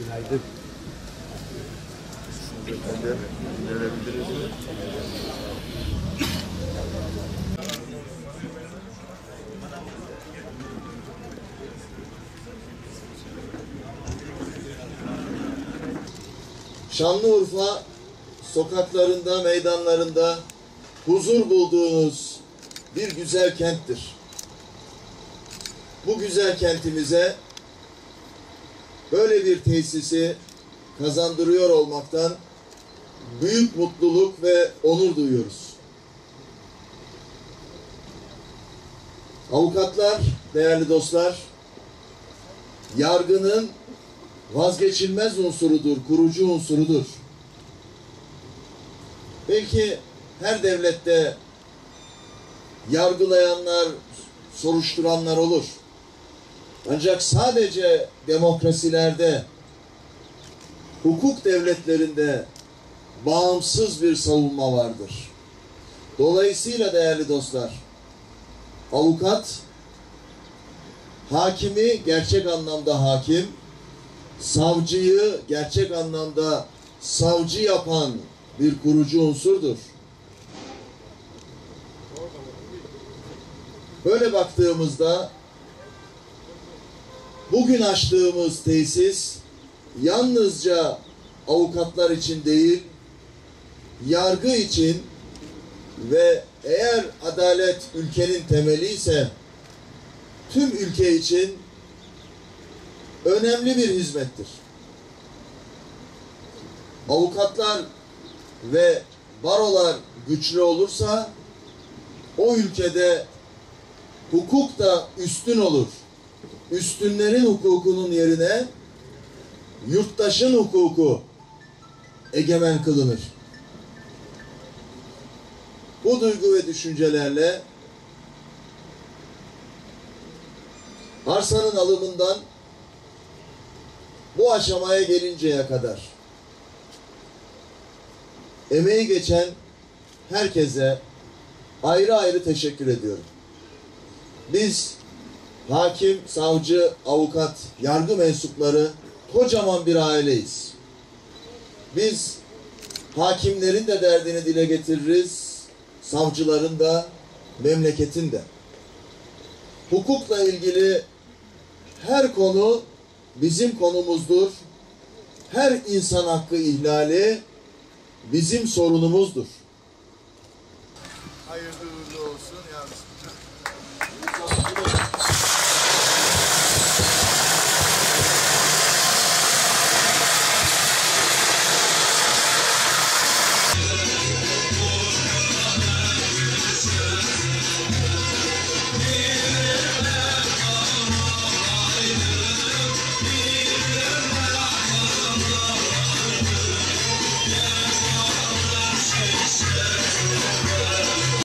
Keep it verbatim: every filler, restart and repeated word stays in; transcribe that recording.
Günaydın. Efendim, dinlenebiliriz mi? Şanlıurfa sokaklarında, meydanlarında huzur bulduğunuz bir güzel kenttir. Bu güzel kentimize böyle bir tesisi kazandırıyor olmaktan büyük mutluluk ve onur duyuyoruz. Avukatlar, değerli dostlar, yargının vazgeçilmez unsurudur, kurucu unsurudur. Belki her devlette yargılayanlar, soruşturanlar olur. Ancak sadece demokrasilerde, hukuk devletlerinde bağımsız bir savunma vardır. Dolayısıyla değerli dostlar, avukat, hakimi gerçek anlamda hakim, savcıyı gerçek anlamda savcı yapan bir kurucu unsurdur. Böyle baktığımızda bugün açtığımız tesis yalnızca avukatlar için değil, yargı için ve eğer adalet ülkenin temeli ise tüm ülke için önemli bir hizmettir. Avukatlar ve barolar güçlü olursa o ülkede hukuk da üstün olur. Üstünlerin hukukunun yerine yurttaşın hukuku egemen kılınır. Bu duygu ve düşüncelerle arsanın alımından bu aşamaya gelinceye kadar emeği geçen herkese ayrı ayrı teşekkür ediyorum. Biz hakim, savcı, avukat, yargı mensupları kocaman bir aileyiz. Biz hakimlerin de derdini dile getiririz, savcıların da, memleketin de. Hukukla ilgili her konu bizim konumuzdur. Her insan hakkı ihlali bizim sorunumuzdur. Hayırlı uğurlu olsun. Yani